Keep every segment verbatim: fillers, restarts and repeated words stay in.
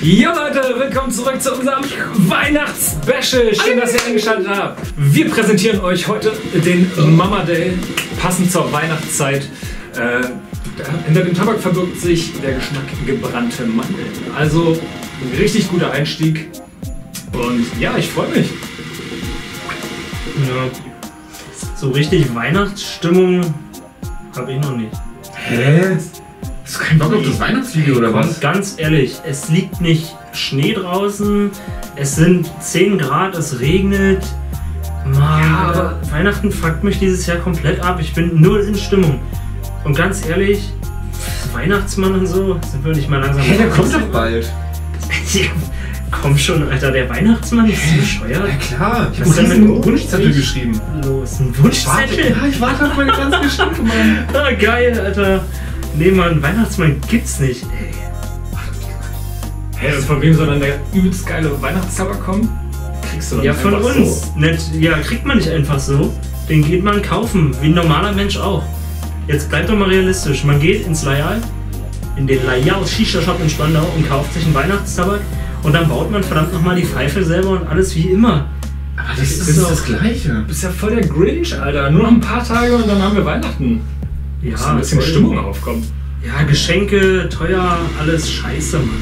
Jo Leute, willkommen zurück zu unserem Weihnachts-Special. Schön, dass ihr eingeschaltet habt. Wir präsentieren euch heute den Mama Day, passend zur Weihnachtszeit. Äh, hinter dem Tabak verbirgt sich der Geschmack gebrannte Mandeln. Also ein richtig guter Einstieg. Und ja, ich freue mich. Ja. So richtig Weihnachtsstimmung habe ich noch nicht. Hä? Hast du keinen Bock auf das Weihnachtsvideo oder was? Ganz ehrlich, es liegt nicht Schnee draußen, es sind zehn Grad, es regnet. Mann, Ja, aber Weihnachten fuckt mich dieses Jahr komplett ab. Ich bin null in Stimmung. Und ganz ehrlich, Weihnachtsmann und so, sind wir nicht mal langsam. Hä, der kommt doch bald. Ja, komm schon, Alter, der Weihnachtsmann ist so bescheuert. Ja klar, ich Was habe ist denn einen mit Wunschzettel Wunsch? geschrieben. Los, ein Warte, Wunschzettel. ja, ich warte auf meine ganzen Geschenke, Mann. Ah, geil, Alter. Nee, Mann, Weihnachtsmann gibt's nicht. Ey. Hey, und von wem soll dann der übelst geile Weihnachtstabak kommen? Kriegst du doch Ja, nicht von einfach uns. so. Nicht, ja, kriegt man nicht einfach so. Den geht man kaufen, wie ein normaler Mensch auch. Jetzt bleibt doch mal realistisch. Man geht ins Layal, in den Layal Shisha Shop in Spandau und kauft sich einen Weihnachtstabak und dann baut man verdammt nochmal die Pfeife selber und alles wie immer. Aber das, Das ist, ist das, doch- das Gleiche. Du bist ja voll der Grinch, Alter. Nur noch ein paar Tage und dann haben wir Weihnachten. Ja, Muss ein bisschen voll. Stimmung aufkommen. Ja, Geschenke, teuer, alles scheiße, Mann.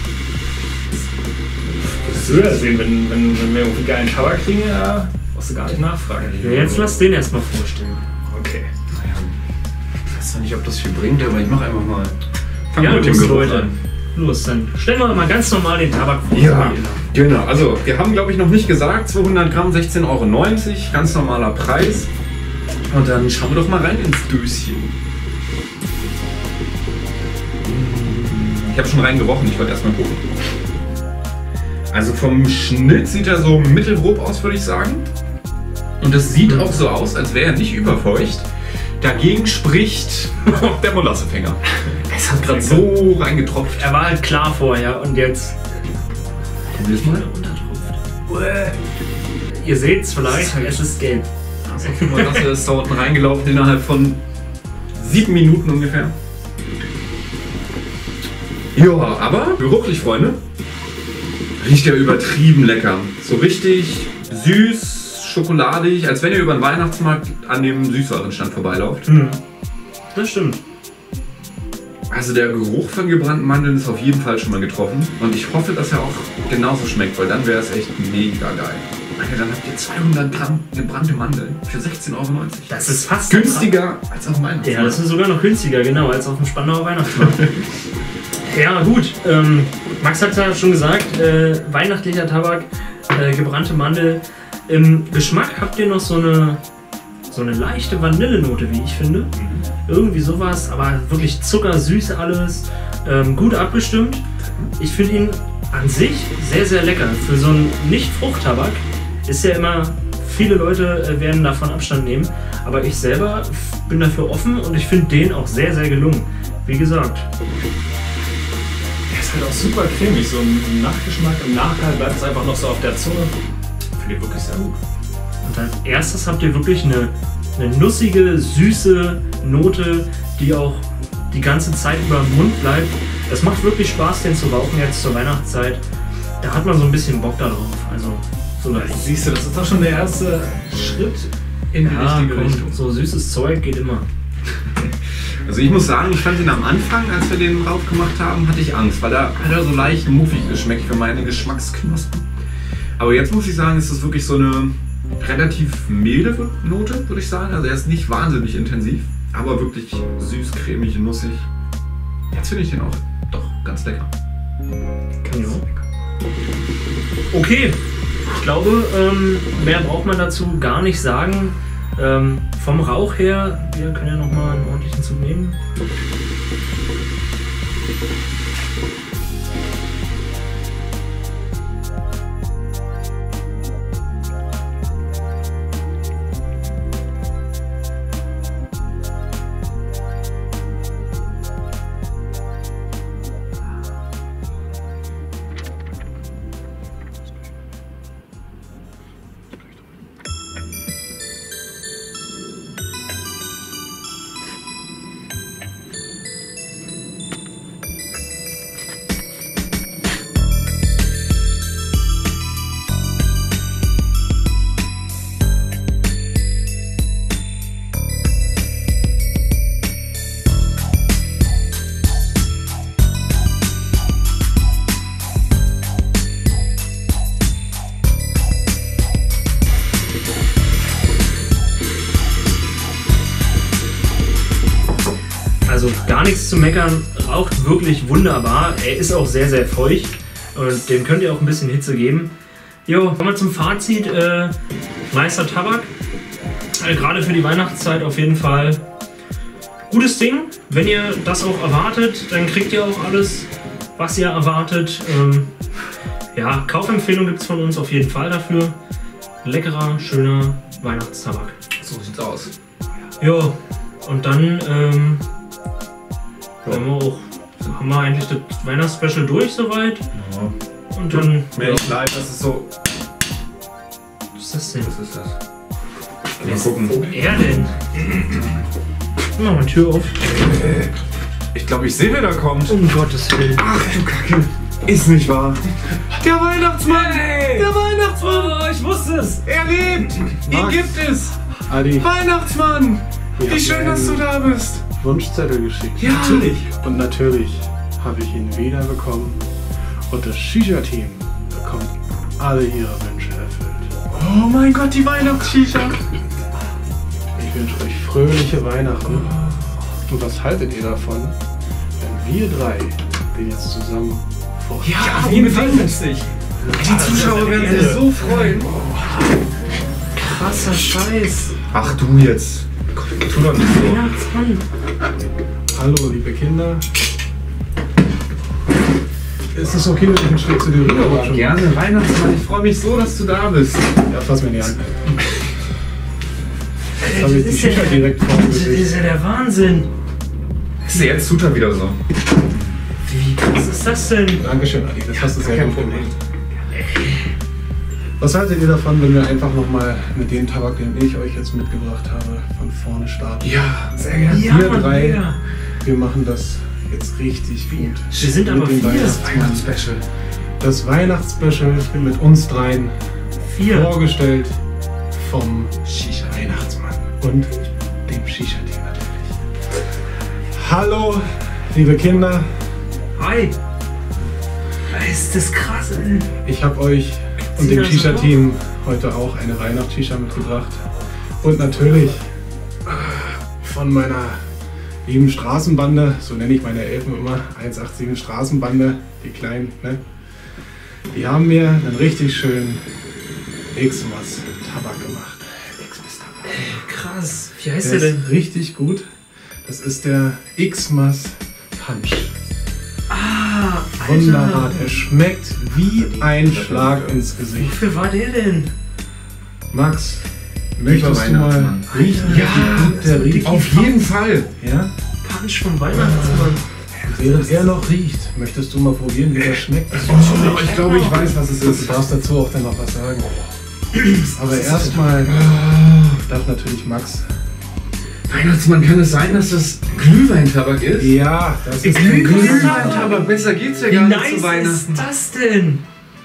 Das würdest du ja sehen, wenn, wenn, wenn wir irgendwie geilen Tabak kriegen, ja, brauchst du gar nicht nachfragen. Ja, jetzt lass den erstmal vorstellen. Okay. Naja, ich weiß zwar nicht, ob das viel bringt, aber ich mach einfach mal. Fang Ja, mal mit dem los, Geruch Leute. an. Los, dann stellen wir mal ganz normal den Tabak vor. Ja, genau. Also, wir haben, glaube ich, noch nicht gesagt, zweihundert Gramm, sechzehn Euro neunzig, ganz normaler Preis. Und dann schauen wir doch mal rein ins Döschen. Ich habe schon reingerochen, ich wollte erstmal gucken. Also vom Schnitt sieht er so mittelgrob aus, würde ich sagen. Und es sieht auch so aus, als wäre er nicht überfeucht. Dagegen spricht der Molassefänger. Es hat gerade so reingetropft. Er war halt klar vorher und jetzt Probier's mal. untertropft. Ihr seht's vielleicht, es ist gelb. Also die Molasse ist da unten reingelaufen innerhalb von sieben Minuten ungefähr. Ja, aber geruchlich, Freunde, riecht ja übertrieben lecker. So richtig süß, schokoladig, als wenn ihr über den Weihnachtsmarkt an dem Süßwarenstand vorbeilauft. Hm. Das stimmt. Also der Geruch von gebrannten Mandeln ist auf jeden Fall schon mal getroffen. Und ich hoffe, dass er auch genauso schmeckt, weil dann wäre es echt mega geil. Alter, dann habt ihr zweihundert Gramm gebrannte Mandeln für sechzehn Euro neunzig. Das ist fast Günstiger als auf dem Weihnachtsmarkt. Ja, das ist sogar noch günstiger, genau, als auf dem Spandauer Weihnachtsmarkt. Ja, gut. Ähm, Max hat ja schon gesagt, äh, weihnachtlicher Tabak, äh, gebrannte Mandel. Im Geschmack habt ihr noch so eine, so eine leichte Vanillenote, wie ich finde. Irgendwie sowas, aber wirklich zuckersüß alles. Ähm, gut abgestimmt. Ich finde ihn an sich sehr, sehr lecker. Für so einen Nicht-Fruchttabak ist ja immer, viele Leute äh, werden davon Abstand nehmen. Aber ich selber f- bin dafür offen und ich finde den auch sehr, sehr gelungen. Wie gesagt. Der ist halt auch super cremig, so im Nachgeschmack. Im Nachteil bleibt es einfach noch so auf der Zunge. Finde ich wirklich sehr gut. Und als erstes habt ihr wirklich eine, eine nussige, süße Note, die auch die ganze Zeit über dem Mund bleibt. Es macht wirklich Spaß, den zu rauchen jetzt zur Weihnachtszeit. Da hat man so ein bisschen Bock darauf. Also so leicht. Siehst du, das ist doch schon der erste Schritt in die Ja, richtige komm, Richtung. so süßes Zeug geht immer. Also ich muss sagen, ich fand ihn am Anfang, als wir den drauf gemacht haben, hatte ich Angst, weil da hat er so leicht muffig geschmeckt für meine Geschmacksknospen. Aber jetzt muss ich sagen, ist das wirklich so eine relativ milde Note, würde ich sagen. Also er ist nicht wahnsinnig intensiv, aber wirklich süß, cremig, nussig. Jetzt finde ich den auch doch ganz lecker. Ja. Okay, ich glaube, ähm, mehr braucht man dazu gar nicht sagen. Ähm, vom Rauch her, wir können ja nochmal einen ordentlichen Zug nehmen. Also gar nichts zu meckern, raucht wirklich wunderbar. Er ist auch sehr, sehr feucht und dem könnt ihr auch ein bisschen Hitze geben. Jo, kommen wir zum Fazit. Äh, nicer Tabak. Äh, gerade für die Weihnachtszeit auf jeden Fall gutes Ding. Wenn ihr das auch erwartet, dann kriegt ihr auch alles, was ihr erwartet. Ähm, ja, Kaufempfehlung gibt es von uns auf jeden Fall dafür. Leckerer, schöner Weihnachtstabak. So sieht's aus. Ja, und dann ähm, haben, wir auch, haben wir eigentlich das Weihnachtsspecial durch soweit. Ja. Und dann. Mehr ich leid, das ist so. Was ist das denn? Was ist das? Wer Mal gucken. Wo er denn? Mach mal die Tür auf. Ich glaube, ich sehe, wer da kommt. Um Gottes Willen. Ach du Kacke. Ist nicht wahr. Der Weihnachtsmann! Hey! Der Weihnachtsmann! Oh, ich wusste es! Er lebt! Ihn Max. gibt es! Adi, Weihnachtsmann! wir Wie haben schön, einen dass du da bist! Wunschzettel geschickt. Ja, natürlich! Und natürlich habe ich ihn wieder bekommen. Und das Shisha-Team bekommt alle ihre Wünsche erfüllt. Oh mein Gott, die Weihnachtsshisha! Ich wünsche euch fröhliche Weihnachten. Und was haltet ihr davon, wenn wir drei den jetzt zusammen vor Ja, auf jeden Fall. lustig! Die Zuschauer werden sich so freuen! Krasser Scheiß. Ach du jetzt! Tu doch nicht so! Weihnachtsmann. Hallo, liebe Kinder. Ist es okay, wenn ich einen Schritt zu dir rüberrutsche? Gerne, Weihnachtsmann, ich freue mich so, dass du da bist! Ja, fass mir nicht an. Jetzt Das habe ich die ist ja Shisha der- direkt vor dem Das ist Gesicht. ja der Wahnsinn. Siehst du, jetzt tut er wieder so. Wie krass ist das denn? Dankeschön, Adi, das hast du sehr kein gut Problem. gemacht. Was haltet ihr davon, wenn wir einfach nochmal mit dem Tabak, den ich euch jetzt mitgebracht habe, von vorne starten? Ja, sehr gerne. Ja, wir Mann, drei. mega. Wir machen das jetzt richtig gut. Wir sind aber Mit dem vier. Weihnachtsmann. Weihnachtsspecial. Das Weihnachtsspecial mit uns dreien, Vier. vorgestellt vom Shisha. Weihnachtsmann und dem Shisha-Team natürlich. Hallo, liebe Kinder, Hi. Ist das krass, ey. ich habe euch und Zieh dem das Shisha-Team heute auch eine Weihnachts-Shisha mitgebracht. Und natürlich von meiner lieben Straßenbande, so nenne ich meine Elfen immer, eins acht sieben Straßenbande, die kleinen, ne? Die haben mir einen richtig schönen X-Mas Tabak gemacht. Krass. Wie heißt Der der ist denn? richtig gut. Das ist der X-Mas Punch. Ah, Wunderbar. Alter. Der schmeckt wie ein Schlag ins Gesicht. Wofür war der denn? Max, möchtest du mal Weihnachtsmann. riechen, Ja, wie gut der riecht? Auf jeden Fall! Ja? Punch vom Weihnachtsmann. Während er noch riecht, möchtest du mal probieren, wie der schmeckt? Oh, ich glaube, ich weiß, was es Du ist. darfst dazu auch dann noch was sagen. Aber erstmal darf natürlich Max. Weihnachtsmann, kann es sein, dass das Glühweintabak ist? Ja, das ist ein Glühweintabak, besser geht's ja Wie gar nicht nice zu ist Weihnachten. das denn?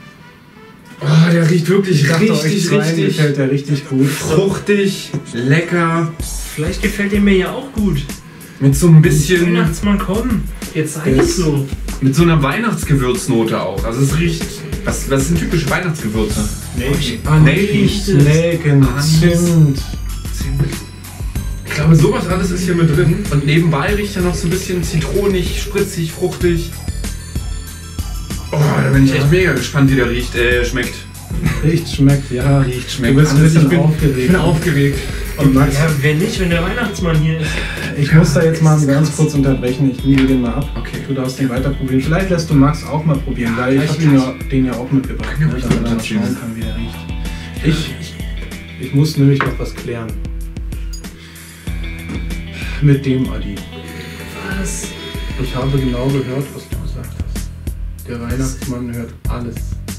Oh, der riecht wirklich Ich dachte, euch richtig, dreien richtig gefällt der richtig gut. fruchtig, lecker, Vielleicht gefällt der mir ja auch gut. mit so ein bisschen, Weihnachtsmann, komm. Jetzt sei Der nicht ist- so. mit so einer Weihnachtsgewürznote auch. Also es riecht, was, was sind typische Weihnachtsgewürze? Anis, Nelken. Nelken, Anis. Zimt. Ich glaube, sowas alles ist hier mit drin. Und nebenbei riecht er noch so ein bisschen zitronig, spritzig, fruchtig. Oh, da bin ich echt mega gespannt, wie der riecht, äh, schmeckt. Riecht, schmeckt, ja. Riecht, schmeckt. Du bist ein Alles. bisschen ich bin, aufgeregt. Ich bin aufgeregt. Und Max, Ja, wer nicht, wenn der Weihnachtsmann hier ist? ich muss da jetzt mal ganz kurz unterbrechen. Ich nehme den mal ab. Okay. Du darfst den weiter probieren. Vielleicht lässt du Max auch mal probieren, weil ich gleich, habe ihn gleich. ja, den ja auch mitgebracht, Kann ja ne, ruhig damit er mal runterziehen. schauen kann, wie der riecht. Ich, ich muss nämlich noch was klären. Mit dem Adi. Was? Ich habe genau gehört, was du gesagt hast. Der Weihnachtsmann hört alles.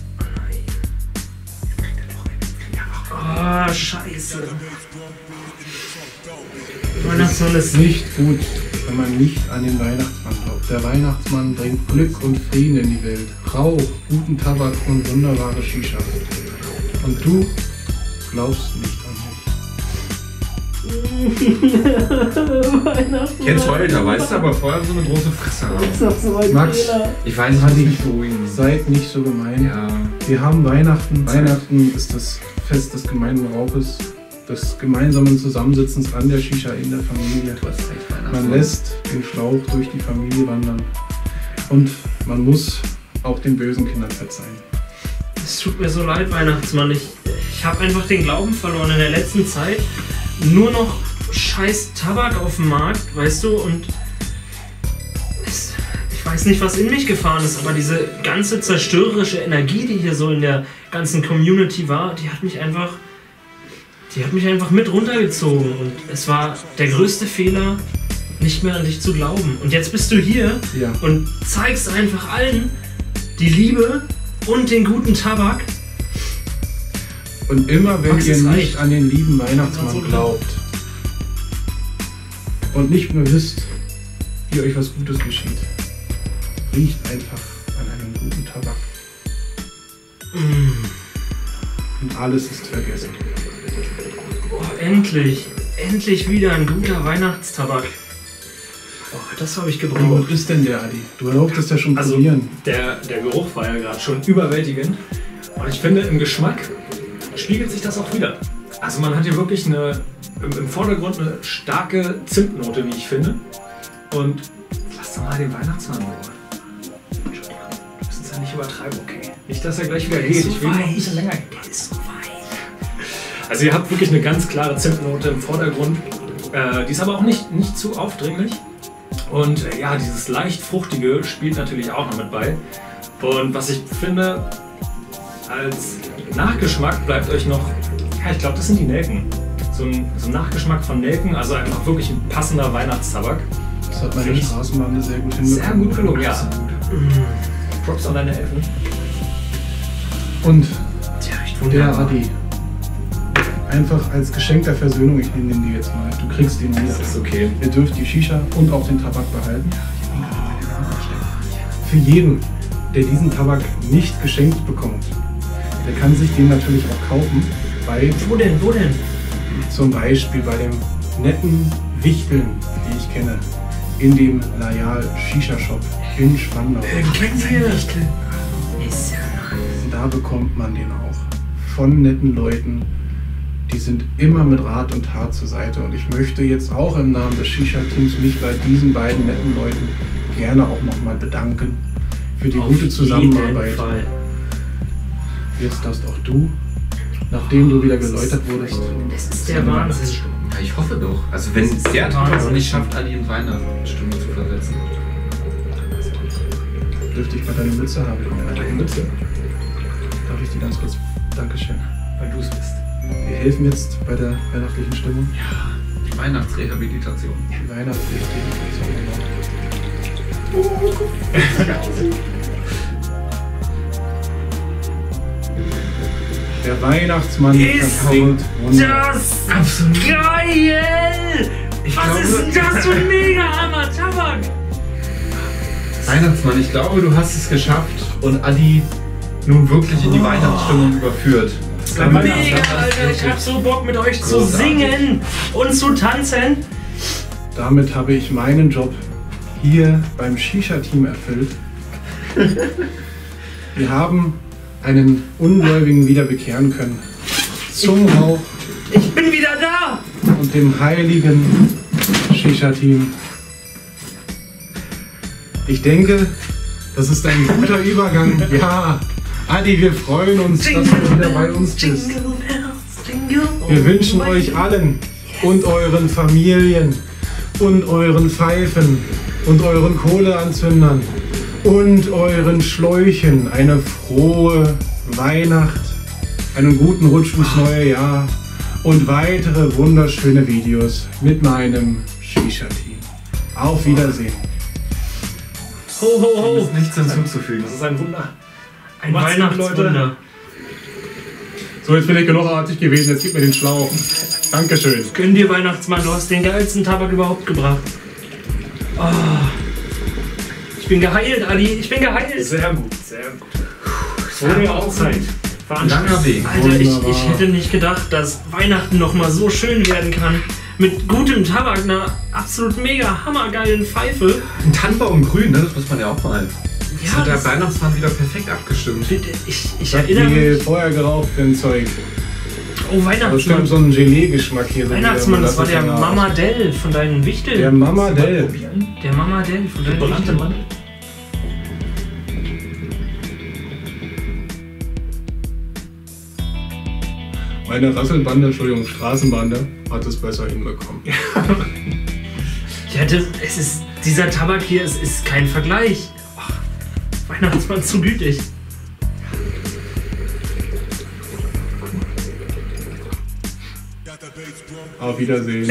Ah, scheiße. Weihnachtsmann Es ist ist nicht gut, wenn man nicht an den Weihnachtsmann glaubt. Der Weihnachtsmann bringt Glück und Frieden in die Welt. Rauch, guten Tabak und wunderbare Shisha. Und du glaubst nicht an mich. Jetzt heult er, weißt du, aber vorher so eine große Fresse haben. Max, Ich weiß, ich muss mich beruhigen. seid nicht so gemein. Ja. Wir haben Weihnachten. Weihnachten ist das Fest des gemeinen Rauches, des gemeinsamen Zusammensitzens an der Shisha in der Familie. Du hast recht, Weihnachten. Man lässt den Schlauch durch die Familie wandern. Und man muss auch den bösen Kindern verzeihen. Es tut mir so leid, Weihnachtsmann. Ich, ich habe einfach den Glauben verloren in der letzten Zeit. Nur noch scheiß Tabak auf dem Markt, weißt du? Und es, ich weiß nicht, was in mich gefahren ist, aber diese ganze zerstörerische Energie, die hier so in der ganzen Community war, die hat mich einfach, die hat mich einfach mit runtergezogen. Und es war der größte Fehler, nicht mehr an dich zu glauben. Und jetzt bist du hier Ja. und zeigst einfach allen die Liebe und den guten Tabak. Und immer wenn Max, ihr es nicht reicht. an den lieben Weihnachtsmann So glaubt und nicht mehr wisst, wie euch was Gutes geschieht, riecht einfach an einem guten Tabak. Mm. Und alles ist vergessen. Oh, endlich, endlich wieder ein guter Weihnachtstabak. Oh, das habe ich Wie gebraucht. gut ist denn der, Adi? Du durftest ja schon Also probieren. der, der Geruch war ja gerade schon überwältigend. Und ich finde, im Geschmack spiegelt sich das auch wieder. Also man hat hier wirklich eine, im, im Vordergrund eine starke Zimtnote, wie ich finde. Und lass doch mal den Weihnachtsmann in Ruhe. Entschuldigung, wir müssen es ja nicht übertreiben, okay? Nicht, dass er gleich wieder geht. Ich will noch ein bisschen länger. Der ist so weich. Also ihr habt wirklich eine ganz klare Zimtnote im Vordergrund. Äh, die ist aber auch nicht, nicht zu aufdringlich. Und äh, ja, dieses leicht fruchtige spielt natürlich auch noch mit bei. Und was ich finde, als Nachgeschmack bleibt euch noch, ja, ich glaube, das sind die Nelken. So ein, so ein Nachgeschmack von Nelken, also einfach wirklich ein passender Weihnachtstabak. Das hat meine Finde ich Straßenbande sehr gut Sehr hinbekommen. gut gelungen, ja. Props an deine Elfen. Und Der riecht der wunderbar. Adi, einfach als Geschenk der Versöhnung, ich nehme den dir jetzt mal, du kriegst den wieder. Das ist okay. Ihr dürft die Shisha und auch den Tabak behalten. Für jeden, der diesen Tabak nicht geschenkt bekommt, der kann sich den natürlich auch kaufen, bei Wo denn, wo denn? zum Beispiel bei dem netten Wichteln, die ich kenne, in dem Loyal Shisha Shop in Spandau. Kennen Sie Ist ja nice. Und da bekommt man den auch von netten Leuten. Die sind immer mit Rat und Tat zur Seite. Und ich möchte jetzt auch im Namen des Shisha-Teams mich bei diesen beiden netten Leuten gerne auch nochmal bedanken für die gute Zusammenarbeit. Jeden Fall. Jetzt darfst auch du, nachdem du wieder geläutert wurdest, Das ist der Wahnsinn. Ja, ich hoffe doch. Also wenn ist der der Tabak Wahnsinn. es nicht schafft, Ali in Weihnachtsstimmung zu versetzen. dürfte ich mal deine Mütze haben. Deine Mütze, Darf ich die ganz kurz? Dankeschön. weil du es bist. Wir helfen jetzt bei der weihnachtlichen Stimmung. Die Weihnachtsrehabilitation. Die Weihnachtsrehabilitation. Der Weihnachtsmann Ist verhaut Wunder. Das absolut geil! Ich Was glaube- ist denn das für ein mega-hammer Tabak? Weihnachtsmann, ich glaube, du hast es geschafft und Adi nun wirklich in die Weihnachtsstimmung überführt. Beim Mega, Weihnachtsmann. Alter, ich hab so Bock mit euch zu Großartig. singen und zu tanzen. Damit habe ich meinen Job hier beim Shisha-Team erfüllt. Wir haben einen Ungläubigen wieder bekehren können. Zum Rauch Ich bin wieder da! und dem heiligen Shisha-Team. Ich denke, das ist ein guter Übergang. Ja, Adi, wir freuen uns, dass du wieder bei uns bist. Jingle bells, jingle Wir wünschen all the euch way. allen und euren Familien und euren Pfeifen und euren Kohleanzündern und euren Schläuchen eine frohe Weihnacht, einen guten Rutsch ins neue Jahr und weitere wunderschöne Videos mit meinem Shisha-Team. Auf Wiedersehen. Ho, ho, Dem ho! ist nichts hinzuzufügen. Das ist ein Wunder. Ein Macht's gut, Weihnachtswunder. So, jetzt bin ich genug artig gewesen, jetzt gib mir den Schlauch. Dankeschön. Gönn dir, Weihnachtsmann, du hast den geilsten Tabak überhaupt gebracht. Oh. Ich bin geheilt, Ali, ich bin geheilt. Sehr gut, sehr gut. Wurde ja auch Zeit. Langer Weg. Alter, ich, Wunderbar. ich hätte nicht gedacht, dass Weihnachten noch mal so schön werden kann. Mit gutem Tabak, einer absolut mega hammergeilen Pfeife. Ein Tannenbaum grün, ne? Das muss man ja auch mal. Das Ja, hat der das- Weihnachtsmann wieder perfekt abgestimmt. Ich, ich Was habt erinnere ihr mich. vorher geraucht für ein Zeug? Oh, Das Weihnachtsmann. stimmt, so ein Gelee-Geschmack hier. so Weihnachtsmann, wieder, das war der ist ja- Mama Dell von deinen Wichteln. Der Mama Dell. Probieren. Der Mama Dell von deinen Gebrannte Wichteln. Mandel. Meine Rasselbande, Entschuldigung, Straßenbande, hat es besser hinbekommen. Ja, das, es ist, dieser Tabak hier ist, ist kein Vergleich. Ach, Weihnachtsmann zu gütig. Auf Wiedersehen.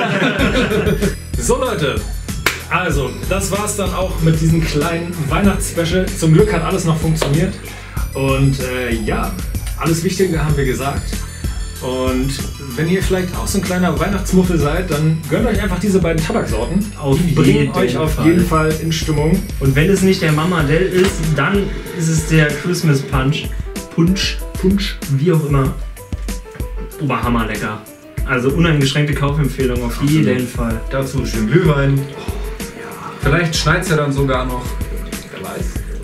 So Leute, also das war's dann auch mit diesem kleinen Weihnachtsspecial. Zum Glück hat alles noch funktioniert. Und äh, ja, alles Wichtige haben wir gesagt. Und wenn ihr vielleicht auch so ein kleiner Weihnachtsmuffel seid, dann gönnt euch einfach diese beiden Tabaksorten. Auf Die bringen jeden euch auf Fall. jeden Fall in Stimmung. Und wenn es nicht der Mama Dell ist, dann ist es der Christmas Punch. Punch, Punch, wie auch immer. Oberhammer lecker. Also uneingeschränkte Kaufempfehlung auf jeden Fall. Dazu schön Glühwein. Vielleicht schneit es ja dann sogar noch. Wer weiß.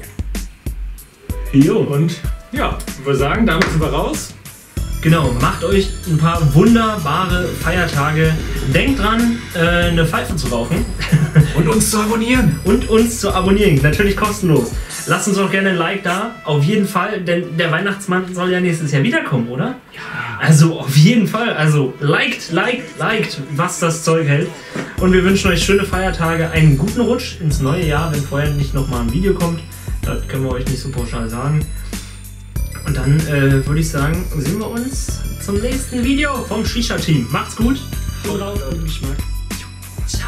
Jo, und ja, ich würde sagen, damit sind wir raus. Genau, macht euch ein paar wunderbare Feiertage. Denkt dran, äh, eine Pfeife zu rauchen Und uns zu abonnieren. und uns zu abonnieren. Natürlich kostenlos. Lasst uns auch gerne ein Like da. Auf jeden Fall, denn der Weihnachtsmann soll ja nächstes Jahr wiederkommen, oder? Ja. Also auf jeden Fall. Also liked, liked, liked, was das Zeug hält. Und wir wünschen euch schöne Feiertage, einen guten Rutsch ins neue Jahr, wenn vorher nicht nochmal ein Video kommt. Das können wir euch nicht so pauschal sagen. Und dann äh, würde ich sagen, sehen wir uns zum nächsten Video vom Shisha-Team. Macht's gut. Und raus mit dem Geschmack. Ciao.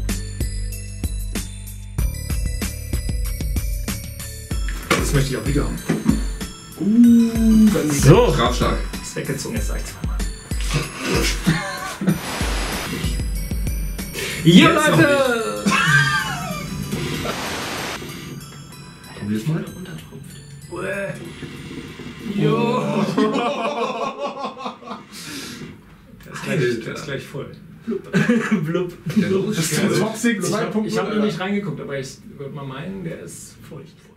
Das möchte ich auch wieder haben. Uh, wenn sie So. Strafschlag. ist weggezogen ist, sag ich zweimal. Ja, Jetzt noch Leute! Probier's mal. Jo! Der ist gleich, der ist gleich voll. Blub. Der Los. Das ist Toxic Ich habe zwei Punkt null. hab noch nicht reingeguckt, aber ich würde mal meinen, der ist feucht.